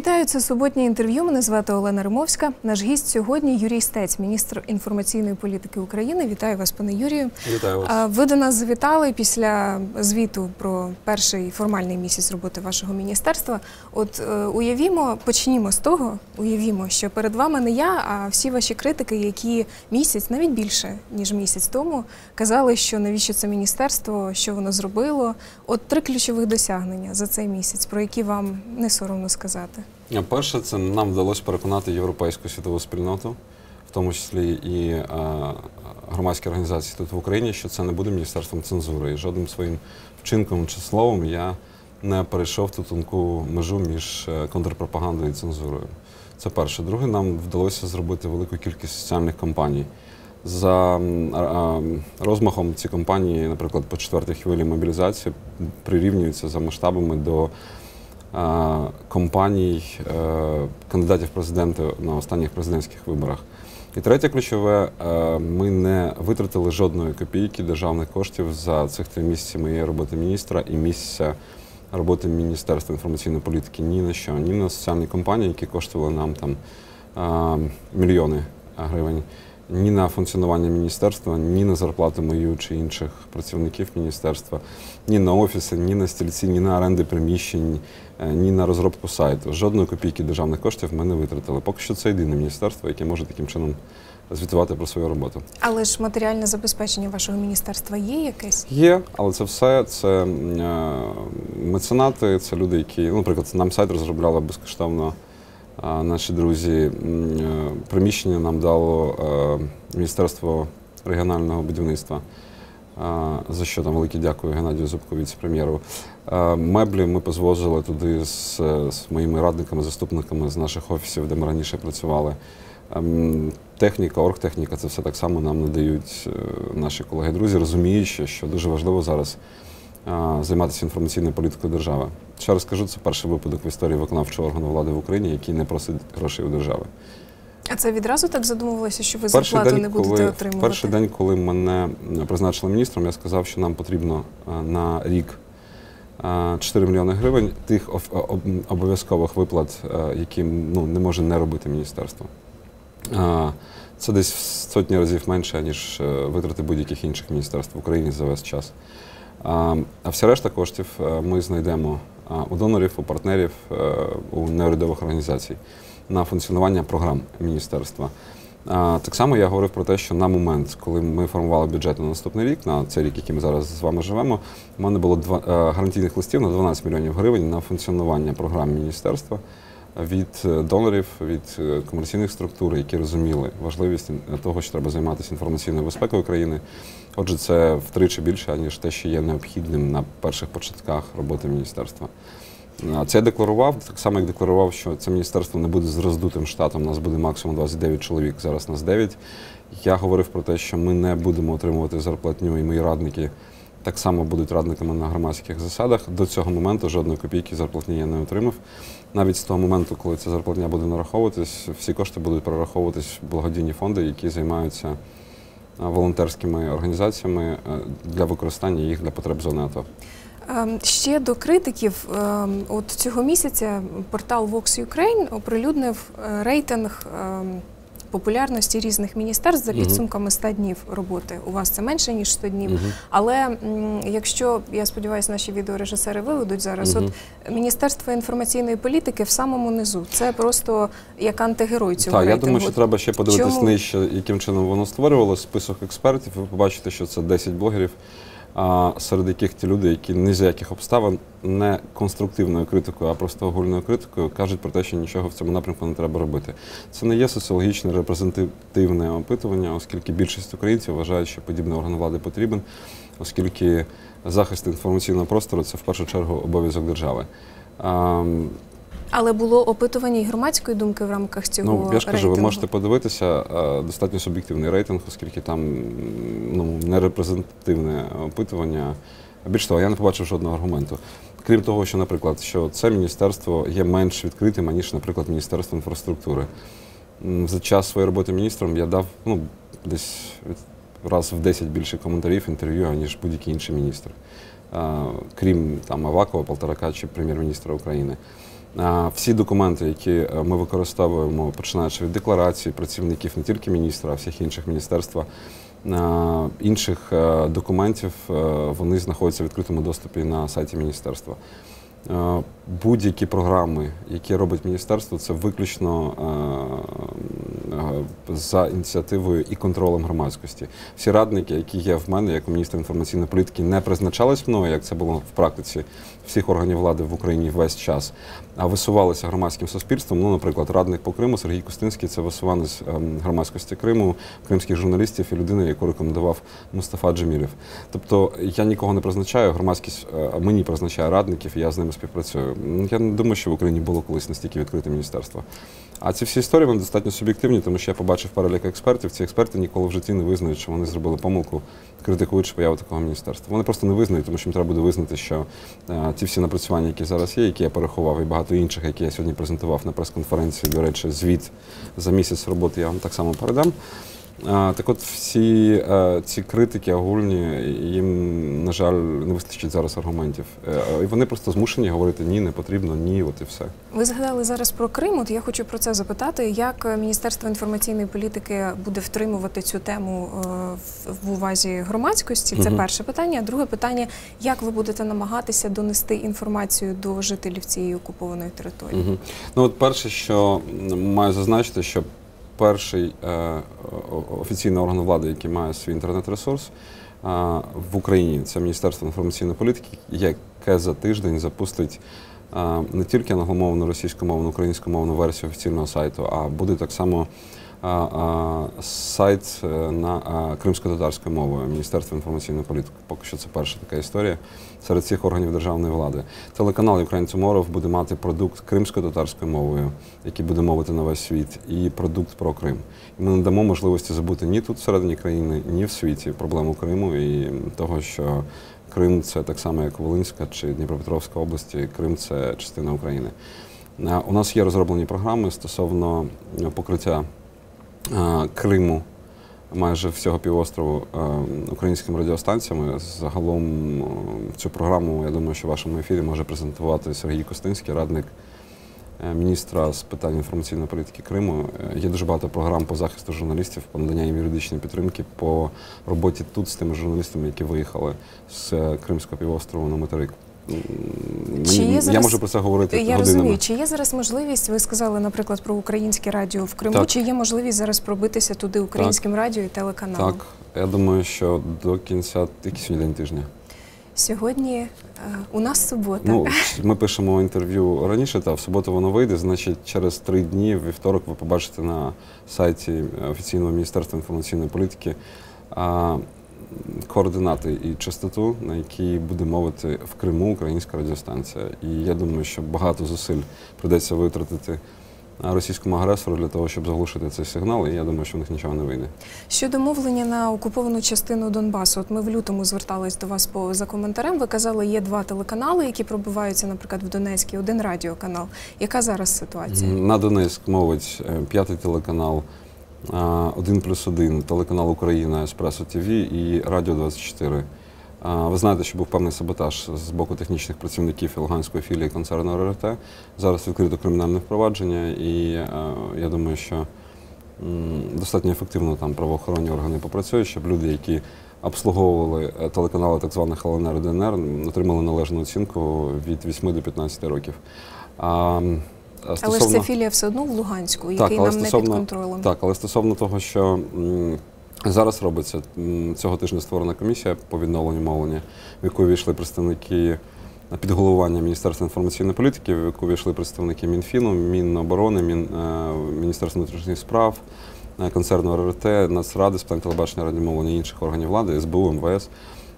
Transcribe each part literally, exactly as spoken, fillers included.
Вітаю, це суботнє інтерв'ю. Мене звати Олена Римовська. Наш гість сьогодні Юрій Стець, міністр інформаційної політики України. Вітаю вас, пане Юрію. Вітаю вас. Ви до нас завітали після звіту про перший формальний місяць роботи вашого міністерства. От уявімо, почнімо з того, уявімо, що перед вами не я, а всі ваші критики, які місяць, навіть більше, ніж місяць тому, казали, що навіщо це міністерство, що воно зробило. От три ключових досягнення за цей місяць, про які вам не соромно сказати. Перше, це нам вдалося переконати європейську світову спільноту, в тому числі і е, громадські організації тут в Україні, що це не буде міністерством цензури. І жодним своїм вчинком чи словом я не перейшов ту тонку межу між контрпропагандою і цензурою. Це перше. Друге, нам вдалося зробити велику кількість соціальних кампаній. За е, розмахом ці кампанії, наприклад, по четвертій хвилі мобілізації прирівнюються за масштабами до компаній кандидатів в президенти на останніх президентських виборах. І третє ключове, ми не витратили жодної копійки державних коштів за цих три місяці моєї роботи міністра і місяця роботи Міністерства інформаційної політики ні на що, ні на соціальні кампанії, які коштували нам там мільйони гривень, ні на функціонування міністерства, ні на зарплату мою чи інших працівників міністерства, ні на офіси, ні на стільці, ні на оренди приміщень, ні на розробку сайту. Жодної копійки державних коштів ми не витратили. Поки що це єдине міністерство, яке може таким чином звітувати про свою роботу. Але ж матеріальне забезпечення вашого міністерства є якесь? Є, але це все, це меценати, це люди, які, ну, наприклад, нам сайт розробляли безкоштовно наші друзі. Приміщення нам дало Міністерство регіонального будівництва, за що там велике дякую Геннадію Зубку, віце-прем'єру. Меблі ми позвозили туди з, з моїми радниками, заступниками з наших офісів, де ми раніше працювали. Техніка, оргтехніка, це все так само нам надають наші колеги-друзі, розуміючи, що дуже важливо зараз займатися інформаційною політикою держави. Ще раз кажу, це перший випадок в історії виконавчого органу влади в Україні, який не просить грошей у держави. А це відразу так задумувалося, що ви зарплату не будете коли, отримувати? Перший день, коли мене призначили міністром, я сказав, що нам потрібно на рік чотири мільйони гривень тих обов'язкових виплат, які, ну, не може не робити міністерство. Це десь в сотні разів менше, ніж витрати будь-яких інших міністерств в Україні за весь час. А всі решта коштів ми знайдемо у донорів, у партнерів, у неурядових організацій на функціонування програм міністерства. Так само я говорив про те, що на момент, коли ми формували бюджет на наступний рік, на цей рік, який ми зараз з вами живемо, у мене було два, гарантійних листів на дванадцять мільйонів гривень на функціонування програм міністерства від донорів, від комерційних структур, які розуміли важливість того, що треба займатися інформаційною безпекою країни. Отже, це втричі більше, ніж те, що є необхідним на перших початках роботи міністерства. Це я декларував, так само як декларував, що це міністерство не буде з роздутим штатом, у нас буде максимум двадцять дев'ять чоловік, зараз нас дев'ять. Я говорив про те, що ми не будемо отримувати зарплатню, і мої радники так само будуть радниками на громадських засадах. До цього моменту жодної копійки зарплатні я не отримав. Навіть з того моменту, коли ця зарплатня буде нараховуватись, всі кошти будуть перераховуватись в благодійні фонди, які займаються волонтерськими організаціями для використання їх для потреб зони АТО. Ще до критиків, от цього місяця портал Vox Ukraine оприлюднив рейтинг популярності різних міністерств за підсумками ста днів роботи. У вас це менше, ніж сто днів. Uh-huh. Але якщо, я сподіваюся, наші відеорежисери виведуть зараз, uh-huh. от Міністерство інформаційної політики в самому низу. Це просто як антигерой цього Так, рейтингу. Я думаю, що треба ще подивитись Чому? нижче, яким чином воно створювалося, список експертів. Ви побачите, що це десять блогерів, а серед яких ті люди, які ні за яких обставин, не конструктивною критикою, а просто огульною критикою, кажуть про те, що нічого в цьому напрямку не треба робити. Це не є соціологічне репрезентативне опитування, оскільки більшість українців вважають, що подібний орган влади потрібен, оскільки захист інформаційного простору – це в першу чергу обов'язок держави. Але було опитування і громадської думки в рамках цього рейтингу? Ну, я ж кажу, ви можете подивитися, достатньо суб'єктивний рейтинг, оскільки там, ну, не репрезентативне опитування. Більш того, я не побачив жодного аргументу. Крім того, що, наприклад, що це міністерство є менш відкритим, аніж, наприклад, Міністерство інфраструктури. За час своєї роботи міністром я дав, ну, десь раз в десять більше коментарів, інтерв'ю, аніж будь-який інший міністр. Крім там Авакова, Полторака чи прем'єр-міністра України. Всі документи, які ми використовуємо, починаючи від декларації працівників не тільки міністра, а всіх інших міністерства, інших документів, вони знаходяться в відкритому доступі на сайті міністерства. Будь-які програми, які робить міністерство, це виключно за ініціативою і контролем громадськості. Всі радники, які є в мене, як міністр інформаційної політики, не призначались мною, як це було в практиці всіх органів влади в Україні весь час, а висувалися громадським суспільством. Ну, наприклад, радник по Криму Сергій Костинський – це висуванець громадськості Криму, кримських журналістів і людина, яку рекомендував Мустафа Джемілєв. Тобто я нікого не призначаю, громадськість мені призначає радників, і я з ними співпрацюю. Я не думаю, що в Україні було колись настільки відкрите міністерство. А ці всі історії вони достатньо суб'єктивні, тому що я побачив перелік експертів. Ці експерти ніколи в житті не визнають, що вони зробили помилку, критикуючи появу такого міністерства. Вони просто не визнають, тому що їм треба буде визнати, що е, ті всі напрацювання, які зараз є, які я перерахував, і багато інших, які я сьогодні презентував на прес-конференції, до речі, звіт за місяць роботи я вам так само передам. Так от всі ці критики огульні, їм, на жаль, не вистачить зараз аргументів. І вони просто змушені говорити «ні, не потрібно, ні», от і все. Ви згадали зараз про Крим, от я хочу про це запитати. Як Міністерство інформаційної політики буде втримувати цю тему в увазі громадськості? Це угу. перше питання. Друге питання, як ви будете намагатися донести інформацію до жителів цієї окупованої території? Угу. Ну, от перше, що маю зазначити, що перший е, офіційний орган влади, який має свій інтернет-ресурс е, в Україні, це Міністерство інформаційної політики, яке за тиждень запустить е, не тільки англомовну, російськомовну, українськомовну версію офіційного сайту, а буде так само е, е, сайт на е, кримсько-татарською мовою Міністерства інформаційної політики. Поки що це перша така історія серед всіх органів державної влади. Телеканал Ukraine Tomorrow буде мати продукт кримсько-татарською мовою, який буде мовити на весь світ, і продукт про Крим. І ми не дамо можливості забути ні тут всередині країни, ні в світі проблему Криму і того, що Крим – це так само, як Волинська чи Дніпропетровська області, Крим – це частина України. У нас є розроблені програми стосовно покриття Криму, майже всього півострову українськими радіостанціями. Загалом цю програму, я думаю, що в вашому ефірі може презентувати Сергій Костинський, радник міністра з питань інформаційної політики Криму. Є дуже багато програм по захисту журналістів, по наданню їм юридичної підтримки, по роботі тут з тими журналістами, які виїхали з Кримського півострову на материк. Чи є я зараз, можу про це говорити я годинами. Розумію, чи є зараз можливість, ви сказали, наприклад, про українське радіо в Криму, так. чи є можливість зараз пробитися туди українським так. радіо і телеканалом? Так, я думаю, що до кінця, який сьогодні день тижня? Сьогодні е, у нас субота. Ну, ми пишемо інтерв'ю раніше, та в суботу воно вийде, значить через три дні, в вівторок, ви побачите на сайті офіційного Міністерства інформаційної політики а, координати і частоту, на якій буде мовити в Криму українська радіостанція. І я думаю, що багато зусиль прийдеться витратити російському агресору для того, щоб заглушити цей сигнал, і я думаю, що в них нічого не вийде. Щодо мовлення на окуповану частину Донбасу, от ми в лютому звертались до вас по, за коментарем, ви казали, є два телеканали, які пробиваються, наприклад, в Донецькій, один радіоканал. Яка зараз ситуація? На Донецьк мовить п'ятий телеканал, один плюс один, телеканал Україна, Еспресо ТВ і Радіо двадцять чотири. Ви знаєте, що був певний саботаж з боку технічних працівників Луганської філії концерну Р Р Т. Зараз відкрито кримінальне впровадження, і я думаю, що достатньо ефективно там правоохоронні органи попрацюють, щоб люди, які обслуговували телеканали так званих Л Н Р і Д Н Р, отримали належну оцінку від восьми до п'ятнадцяти років. А, стосовно... Але ж ця філія все одно в Луганську, який так, нам стосовно... не під контролем. Так, але стосовно того, що зараз робиться, цього тижня створена комісія по відновленню мовлення, в яку війшли представники під головування Міністерства інформаційної політики, в яку війшли представники Мінфіну, Міноборони, Мін, Міністерства внутрішніх справ, концерну Р Р Т, Нацради з питань телебачення, радіомовлення і інших органів влади, С Б У, М В С.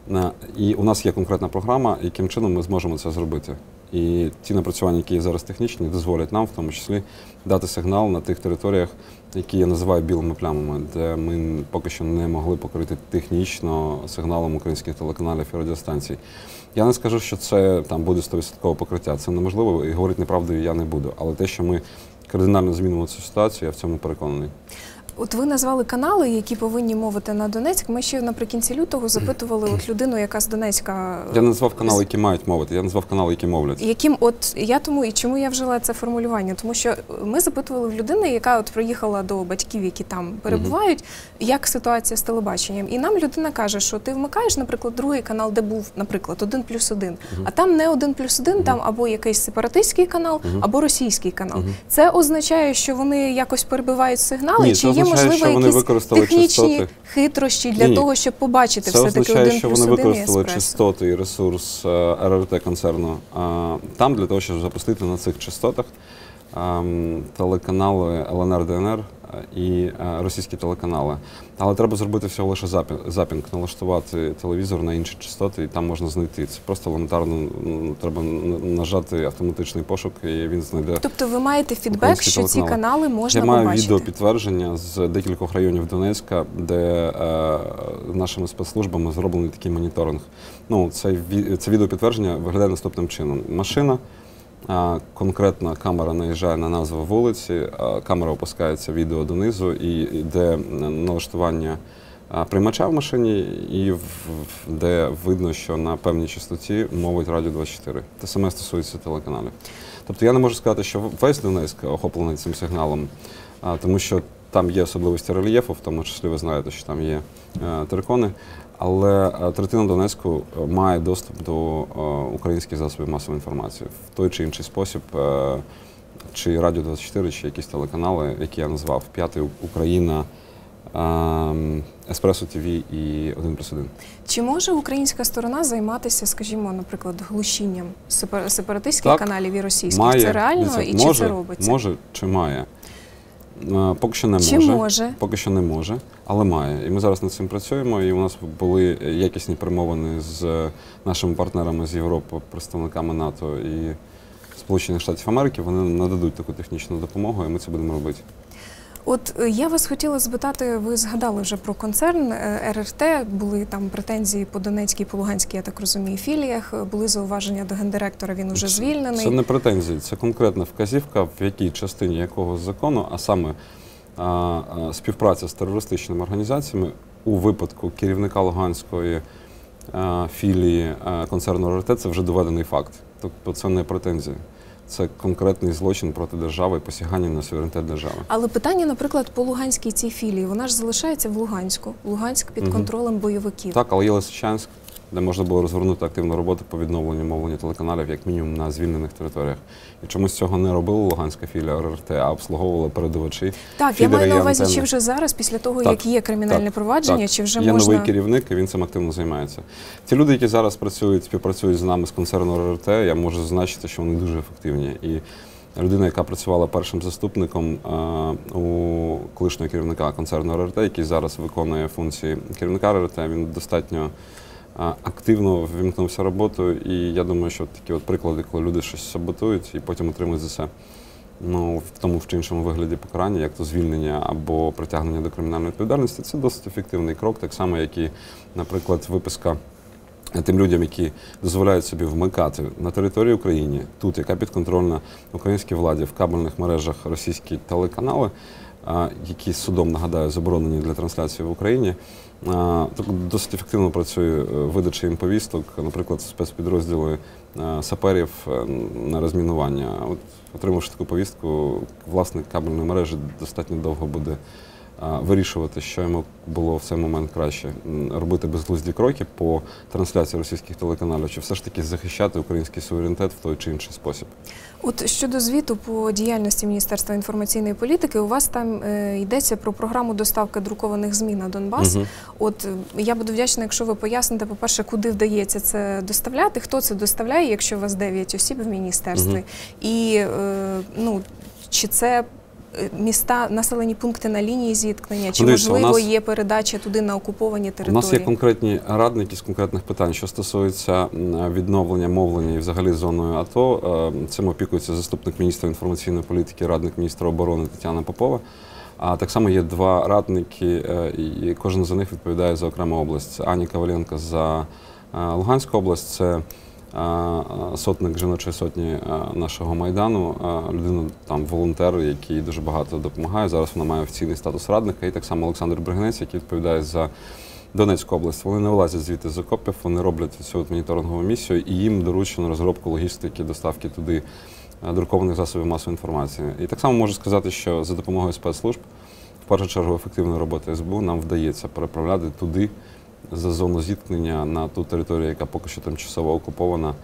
І у нас є конкретна програма, яким чином ми зможемо це зробити. І ті напрацювання, які є зараз технічні, дозволять нам, в тому числі, дати сигнал на тих територіях, які я називаю білими плямами, де ми поки що не могли покрити технічно сигналом українських телеканалів і радіостанцій. Я не скажу, що це там буде сто відсотків покриття. Це неможливо, і говорити неправду я не буду. Але те, що ми кардинально змінимо цю ситуацію, я в цьому переконаний. От ви назвали канали, які повинні мовити на Донецьк. Ми ще наприкінці лютого запитували от людину, яка з Донецька... Я не назвав канали, які мають мовити, я назвав канали, які мовлять. Яким, от я тому і чому я вжила це формулювання? Тому що ми запитували в людини, яка от приїхала до батьків, які там перебувають, uh-huh. як ситуація з телебаченням. І нам людина каже, що ти вмикаєш, наприклад, другий канал, де був, наприклад, один плюс один, uh-huh. а там не один плюс один, uh-huh. там або якийсь сепаратистський канал, uh-huh. або російський канал. Uh-huh. Це означає, що вони якось перебивають сигнали, Ні, чи є можливо якісь технічні частоти. хитрощі для Ні. того, щоб побачити це все-таки один плюс один і Це означає, що вони використали еспресо. частоти і ресурс ер ер те концерну а, там для того, щоб запустити на цих частотах а, телеканали ел ен ер де ен ер і а, російські телеканали. Але треба зробити всього лише запінг, запінг, налаштувати телевізор на інші частоти, і там можна знайти. Це просто елементарно ну, треба нажати автоматичний пошук, і він знайде. Тобто ви маєте фідбек, що телеканали. ці канали можна Я побачити? Я маю відео підтвердження з декількох районів Донецька, де е, нашими спецслужбами зроблений такий моніторинг. Ну, це, це відео підтвердження виглядає наступним чином. Машина, а, конкретна камера наїжджає на назву вулиці, а, камера опускається відео донизу і йде налаштування а, приймача в машині, і в, де видно, що на певній частоті мовить Радіо двадцять чотири. Те саме стосується телеканалів. Тобто я не можу сказати, що весь Донецьк охоплений цим сигналом, а, тому що там є особливості рельєфу, в тому числі ви знаєте, що там є е, терикони. Але третина Донецьку має доступ до українських засобів масової інформації в той чи інший спосіб, чи Радіо двадцять чотири, чи якісь телеканали, які я назвав, П'ятий, Україна, Еспресо ТВ і один плюс один. Чи може українська сторона займатися, скажімо, наприклад, глушінням сепаратистських так, каналів і російських? Має. Це реально Це, і може, чи це робиться? Може чи має. Поки що не Чи може, може, поки що не може, але має. І ми зараз над цим працюємо, і у нас були якісні перемовини з нашими партнерами з Європи, представниками НАТО і Сполучених Штатів Америки. Вони нададуть таку технічну допомогу, і ми це будемо робити. От я вас хотіла запитати, ви згадали вже про концерн ер ер те, були там претензії по Донецькій, по Луганській, я так розумію, філіях, були зауваження до гендиректора, він уже звільнений. Це не претензії, це конкретна вказівка, в якій частині якого закону, а саме а, а, співпраця з терористичними організаціями у випадку керівника Луганської а, філії а, концерну ер ер те, це вже доведений факт. Тобто це не претензії. Це конкретний злочин проти держави, посягання на суверенітет держави. Але питання, наприклад, по Луганській цій філії, вона ж залишається в Луганську. Луганськ під угу. контролем бойовиків. Так, але є Лисичанськ, де можна було розгорнути активну роботу по відновленню мовлення телеканалів, як мінімум на звільнених територіях. І чомусь цього не робила Луганська філія ер ер те, а обслуговувала передавачі. Так, я маю на увазі, чи вже зараз, після того, так, як є кримінальне так, провадження, так. чи вже є можна... Є новий керівник, і він цим активно займається. Ті люди, які зараз працюють, співпрацюють з нами з концерну ер ер те, я можу зазначити, що вони дуже ефективні. І людина, яка працювала першим заступником а, у колишнього керівника концерну ер ер те, який зараз виконує функції керівника ер ер те, він достатньо активно ввімкнувся роботою, і я думаю, що такі от приклади, коли люди щось саботують і потім отримують за це ну, в тому чи іншому вигляді покарання, як то звільнення або притягнення до кримінальної відповідальності, це досить ефективний крок, так само, як і, наприклад, виписка тим людям, які дозволяють собі вмикати на території України, тут, яка підконтрольна українській владі, в кабельних мережах російські телеканали, які судом, нагадаю, заборонені для трансляції в Україні. Досить ефективно працює видача їм повісток, наприклад, спецпідрозділи саперів на розмінування. От, отримавши таку повістку, власник кабельної мережі достатньо довго буде вирішувати, що йому було в цей момент краще. Робити безглузді кроки по трансляції російських телеканалів, чи все ж таки захищати український суверенітет в той чи інший спосіб. От щодо звіту по діяльності Міністерства інформаційної політики, у вас там е, йдеться про програму доставки друкованих ЗМІ на Донбас. Угу. От я буду вдячна, якщо ви поясните, по-перше, куди вдається це доставляти, хто це доставляє, якщо у вас дев'ять осіб в міністерстві, угу. і е, ну, чи це міста, населені пункти на лінії зіткнення, чи, Дивіться, можливо, нас, є передача туди на окуповані території? У нас є конкретні радники з конкретних питань, що стосується відновлення мовлення і взагалі зоною АТО. Цим опікується заступник міністра інформаційної політики, радник міністра оборони Тетяна Попова. А так само є два радники, і кожен з них відповідає за окрему область. Це Аня Коваленко за Луганську область, це сотник жіночої сотні нашого Майдану, людина, там, волонтер, який дуже багато допомагає. Зараз вона має офіційний статус радника. І так само Олександр Бригинець, який відповідає за Донецьку область. Вони не вилазять звідти з окопів, вони роблять цю моніторингову місію, і їм доручено розробку логістики, доставки туди друкованих засобів масової інформації. І так само можу сказати, що за допомогою спецслужб, в першу чергу ефективної роботи ес бе у, нам вдається переправляти туди, за зону зіткнення, на ту територію, яка поки що тимчасово окупована,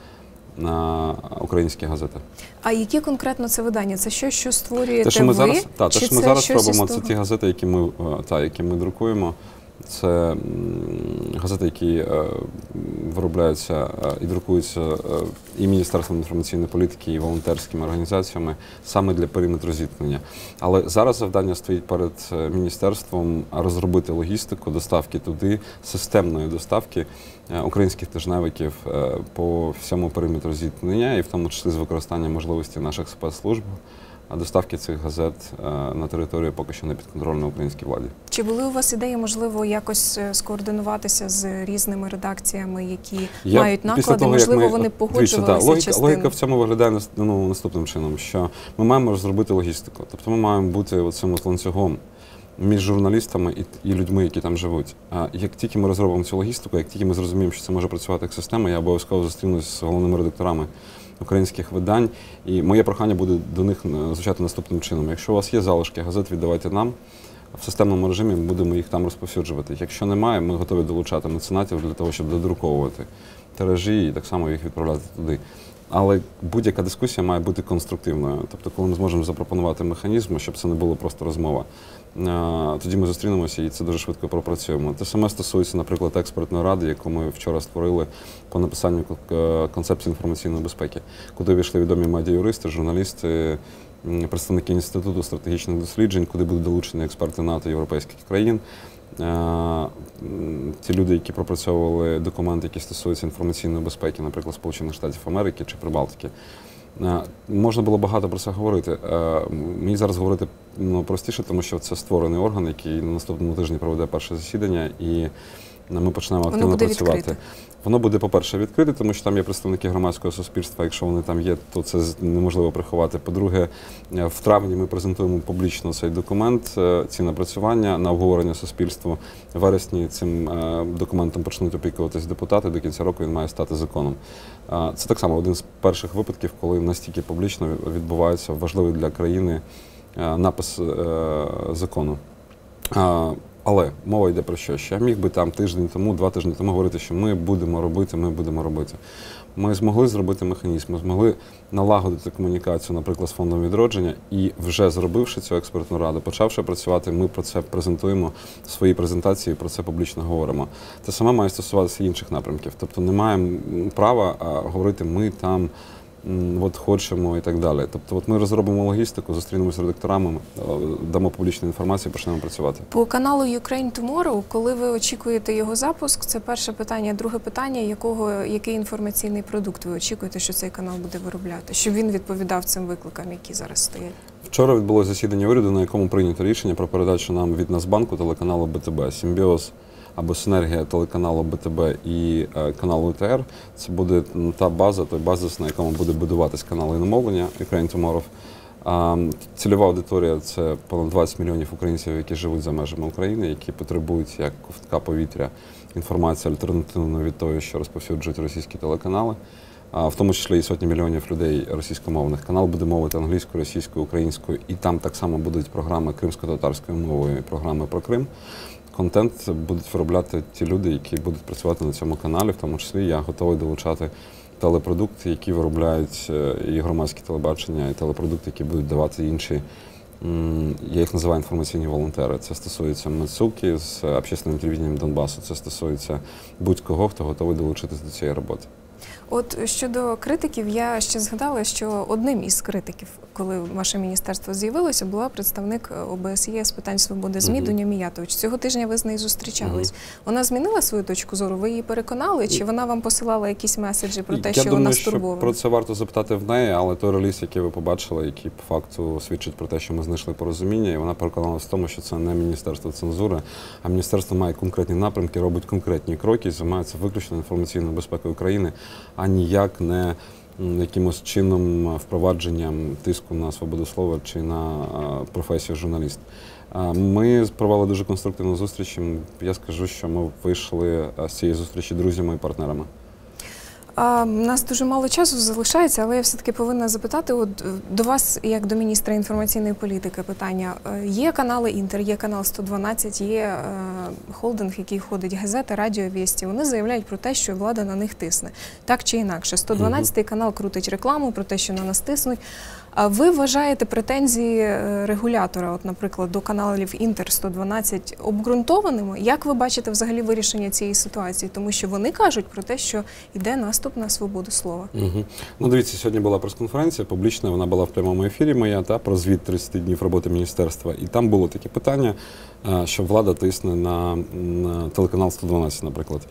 на українські газети. А які конкретно це видання? Це щось, що створюєте те, що ми ви? Зараз, та, те, що ми зараз робимо, це того? ті газети, які ми, та, які ми друкуємо. Це газети, які е, виробляються е, і друкуються е, і Міністерством інформаційної політики, і волонтерськими організаціями саме для периметру зіткнення. Але зараз завдання стоїть перед міністерством розробити логістику доставки туди, системної доставки е, українських тижневиків е, по всьому периметру зіткнення, і в тому числі з використанням можливості наших спецслужб, доставки цих газет на територію поки що не підконтрольної українській владі. Чи були у вас ідеї, можливо, якось скоординуватися з різними редакціями, які Я, мають наклади, того, можливо, ми, вони погоджувалися да, логіка, частину? логіка в цьому виглядає ну, наступним чином, що ми маємо розробити логістику. Тобто ми маємо бути оцим от ланцюгом між журналістами і, і людьми, які там живуть. А як тільки ми розробимо цю логістику, як тільки ми зрозуміємо, що це може працювати як система, я обов'язково зустрінусь з головними редакторами українських видань, і моє прохання буде до них звучати наступним чином. Якщо у вас є залишки газет, віддавайте нам. В системному режимі ми будемо їх там розповсюджувати. Якщо немає, ми готові долучати меценатів для того, щоб додруковувати тиражі і так само їх відправляти туди. Але будь-яка дискусія має бути конструктивною. Тобто, коли ми зможемо запропонувати механізм, щоб це не було просто розмова, тоді ми зустрінемося і це дуже швидко пропрацюємо. Те саме стосується, наприклад, експертної ради, яку ми вчора створили по написанню концепції інформаційної безпеки, куди війшли відомі медіа-юристи, журналісти, представники Інституту стратегічних досліджень, куди будуть долучені експерти НАТО, європейських країн. Ті люди, які пропрацьовували документи, які стосуються інформаційної безпеки, наприклад, Сполучених Штатів Америки чи Прибалтики. Можна було багато про це говорити. Мені зараз говорити ну, простіше, тому що це створений орган, який на наступному тижні проведе перше засідання, і ми почнемо активно Воно буде працювати. Відкрите. Воно буде, по-перше, відкрите, тому що там є представники громадського суспільства. Якщо вони там є, то це неможливо приховати. По-друге, в травні ми презентуємо публічно цей документ, ці напрацювання на обговорення суспільству. В вересні цим документом почнуть опікуватись депутати. До кінця року він має стати законом. Це так само один з перших випадків, коли настільки публічно відбувається важливий для країни напис закону. Але мова йде про що? Що я міг би там тиждень тому, два тижні тому говорити, що ми будемо робити, ми будемо робити. Ми змогли зробити механізм, ми змогли налагодити комунікацію, наприклад, з Фондом відродження, і вже зробивши цю експертну раду, почавши працювати, ми про це презентуємо в своїй презентації, про це публічно говоримо. Те саме має стосуватися інших напрямків. Тобто не маємо права говорити «ми там», от хочемо і так далі. Тобто от ми розробимо логістику, зустрінемося з редакторами, дамо публічну інформацію, почнемо працювати. По каналу Ukraine Tomorrow, коли ви очікуєте його запуск, це перше питання. Друге питання, якого, який інформаційний продукт ви очікуєте, що цей канал буде виробляти, щоб він відповідав цим викликам, які зараз стоять? Вчора відбулося засідання уряду, на якому прийнято рішення про передачу нам від Нацбанку телеканалу Б Т Б. Симбіоз або синергія телеканалу Б Т Б і е, каналу І Т Р. Це буде та база, той базис, на якому буде будуватись канал іномовлення Ukraine Tomorrow. А, цільова аудиторія – це понад двадцять мільйонів українців, які живуть за межами України, які потребують, як ковтка повітря, інформації альтернативно від того, що розповсюджують російські телеканали. А, в тому числі і сотні мільйонів людей російськомовних. Канал буде мовити англійською, російською, українською, і там так само будуть програми кримсько-татарською мовою, і програми про Крим. Контент будуть виробляти ті люди, які будуть працювати на цьому каналі, в тому числі я готовий долучати телепродукти, які виробляють і громадське телебачення, і телепродукти, які будуть давати інші, я їх називаю інформаційні волонтери. Це стосується Мацуки з общественним телевізієм Донбасу, це стосується будь-кого, хто готовий долучитися до цієї роботи. От щодо критиків, я ще згадала, що одним із критиків, коли ваше міністерство з'явилося, була представник О Б С Є з питань свободи ЗМІ uh-huh. Дуня Міятович. Цього тижня ви з нею зустрічались. Uh-huh. Вона змінила свою точку зору? Ви її переконали? Чи вона вам посилала якісь меседжі про те, я що думаю, вона стурбована? Що про це варто запитати в неї, але той реліз, який ви побачили, який по факту свідчить про те, що ми знайшли порозуміння, і вона переконалася в тому, що це не міністерство цензури, а міністерство має конкретні напрямки, робить конкретні кроки, займається виключно інформаційною безпекою країни, а ніяк не якимось чином впровадженням тиску на свободу слова чи на професію журналіст. Ми провели дуже конструктивну зустріч. Я скажу, що ми вийшли з цієї зустрічі друзями і партнерами. У нас дуже мало часу залишається, але я все-таки повинна запитати от, до вас, як до міністра інформаційної політики, питання. Є канали Інтер, є канал сто дванадцять, є е, холдинг, який ходить, газети, радіо, вісті. Вони заявляють про те, що влада на них тисне. Так чи інакше. сто дванадцятий канал крутить рекламу про те, що на нас тиснуть. А ви вважаєте претензії регулятора, от, наприклад, до каналів Інтер, сто дванадцять, обґрунтованими? Як ви бачите взагалі вирішення цієї ситуації? Тому що вони кажуть про те, що йде наступ на свободу слова. Угу. Ну, дивіться, сьогодні була прес-конференція публічна, вона була в прямому ефірі моя, та, про звіт тридцять днів роботи міністерства. І там було таке питання, що влада тисне на, на телеканал сто дванадцять, наприклад.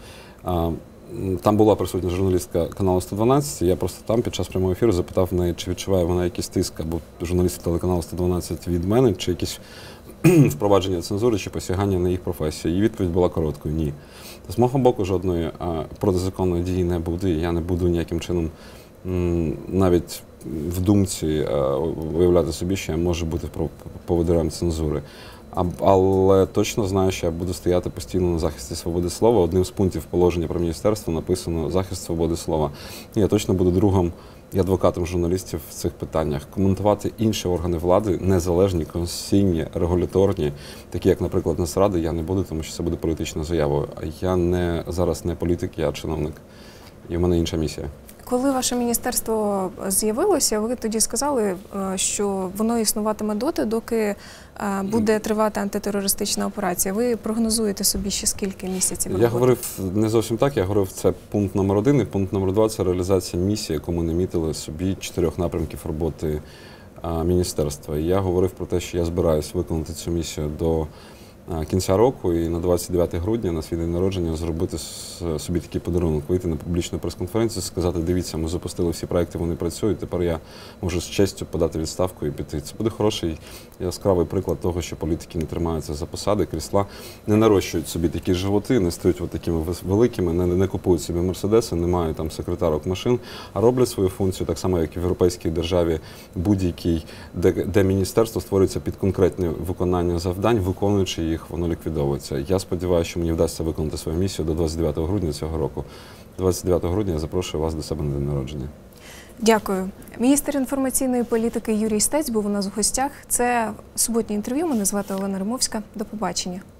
Там була присутня журналістка каналу сто дванадцять, і я просто там під час прямого ефіру запитав в неї, чи відчуває вона якийсь тиск, або журналісти телеканалу сто дванадцять від мене, чи якісь впровадження цензури, чи посягання на їх професію. Її відповідь була короткою – ні. З мого боку, жодної а, протизаконної дії не буде, і я не буду ніяким чином м, навіть в думці а, уявляти собі, що я можу бути поводирем цензури. А, але точно знаю, що я буду стояти постійно на захисті свободи слова. Одним з пунктів положення про міністерство написано «захист свободи слова». І я точно буду другом і адвокатом журналістів в цих питаннях. Коментувати інші органи влади, незалежні, конституційні, регуляторні, такі як, наприклад, Нацради, я не буду, тому що це буде політичною заявою. А я не, зараз не політик, я чиновник. І в мене інша місія. Коли ваше міністерство з'явилося, ви тоді сказали, що воно існуватиме доти, доки буде тривати антитерористична операція. Ви прогнозуєте собі ще скільки місяців роботи? Я говорив не зовсім так, я говорив, це пункт номер один, і пункт номер два – це реалізація місії, яку ми намітили собі, чотирьох напрямків роботи міністерства. І я говорив про те, що я збираюсь виконати цю місію до кінця року, і на двадцять дев'яте грудня, на свій день народження, зробити собі такий подарунок, вийти на публічну прес-конференцію, сказати, дивіться, ми запустили всі проекти, вони працюють, тепер я можу з честю подати відставку і піти. Це буде хороший, яскравий приклад того, що політики не тримаються за посади, крісла, не нарощують собі такі животи, не стають от такими великими, не, не купують собі мерседеси, не мають там секретарок машин, а роблять свою функцію, так само, як і в європейській державі будь-якій, де, де міністерство створюється під конкретне виконання завдань, виконуючи їх, воно ліквідовується. Я сподіваюся, що мені вдасться виконати свою місію до двадцять дев'ятого грудня цього року. двадцять дев'ятого грудня я запрошую вас до себе на день народження. Дякую. Міністр інформаційної політики Юрій Стець був у нас в гостях. Це суботнє інтерв'ю. Мене звати Олена Римовська. До побачення.